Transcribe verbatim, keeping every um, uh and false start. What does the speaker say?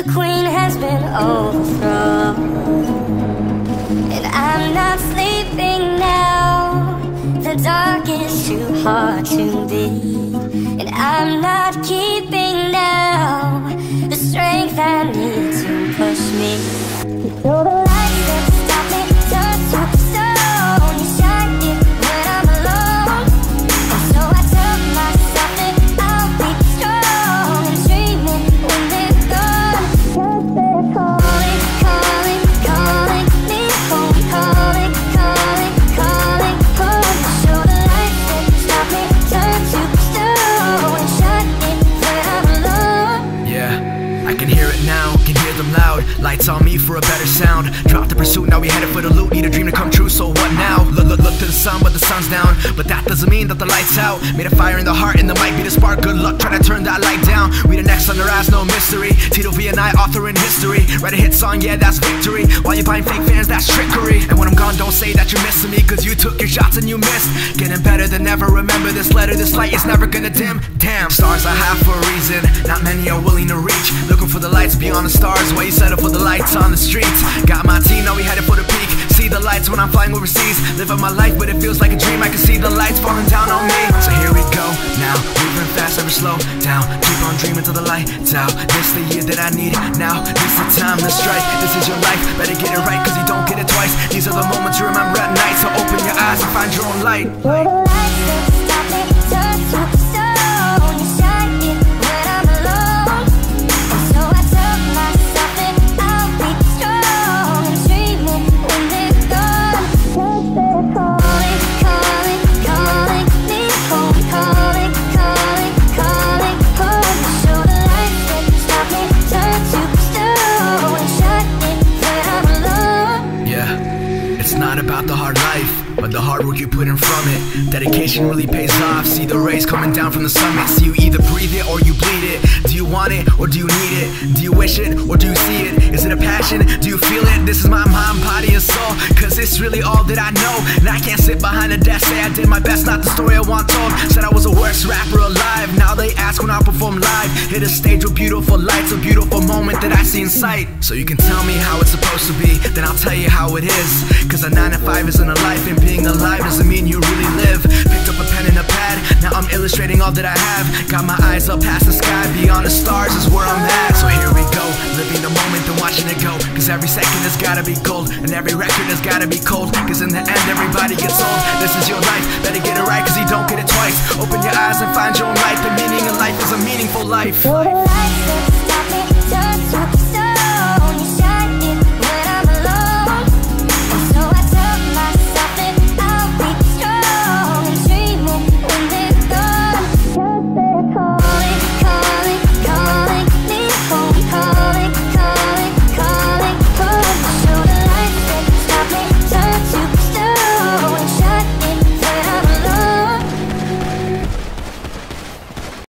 queen has been overthrown, and I'm not sleeping now. The dark is too hard to beat, and I'm not keeping now the strength I need to push me. So the lights that stop me turn to stone. You shine it when I'm alone, and so I tell myself that I'll be strong and dreaming when they're gone. 'Cause they're calling, calling, calling me home, calling, calling, calling home. So the lights that stop me turn to stone and shine it when I'm alone. Yeah, I can hear it now, can hear them loud. Lights on me for a better sound. Drop the pursuit, now we headed for the loot. Need a dream to come true, so what now? Look, look, look to the sun, but the sun's down. But that doesn't mean that the light's out. Made a fire in the heart, and there might be the spark. Good luck trying to turn that light down. We the next on their eyes, no mystery. Tito V and I, author in history. Write a hit song, yeah, that's victory. While you buying fake fans, that's trickery. And when I'm gone, don't say that you're missing me, cause you took your shots and you missed. Getting better than ever, remember this letter. This light is never gonna dim. Damn, stars I have for a reason, not many are willing to reach. Looking for the lights beyond the stars, why you settle for the lights on the streets. Got my team, now we headed for the peak. See the lights when I'm flying overseas. Living my life, but it feels like a dream. I can see the lights falling down on me. So here we go, now moving fast, never slow down. Keep on dreaming till the lights out. This the year that I need it now. This the time to strike. This is your life, better get it right, cause you don't get it twice. These are the moments you remember at night. So open your eyes and find your own light. So the lights that stop me turn to stone. You shine it when I'm alone, and so I tell myself that I'll be strong and dreaming when they're gone. 'Cause they're calling, calling, calling me home, calling, calling, calling home. So the lights that stop me turn to stone and shine it when I'm alone. Yeah, it's not about the hard life, but the hard work you put in from it. Dedication really pays off. See the rays coming down from the summit. So you either breathe it or you bleed it. Do you want it or do you need it? Do you wish it or do you see it? Is it a passion? Do you feel it? This is my mind, body, and soul, cause it's really all that I know. And I can't sit behind a desk, say I did my best, not the story I want told. Said I was the worst rapper alive, now they ask when I perform live. Hit a stage with beautiful lights, a beautiful moment that I see in sight. So you can tell me how it's supposed to be, then I'll tell you how it is. Cause a nine to five isn't a life, and being alive doesn't mean you really live. Picked up a pen and a pad, now I'm illustrating all that I have. Got my eyes up past the sky, beyond the stars is where I'm at. So here we go, living the moment and watching it go. Cause every second has gotta be gold, and every record has gotta be cold. Cause in the end everybody gets old. This is your life, better get it right, cause you don't get it twice. Open your eyes and find your own light. The meaning of life is a meaningful life.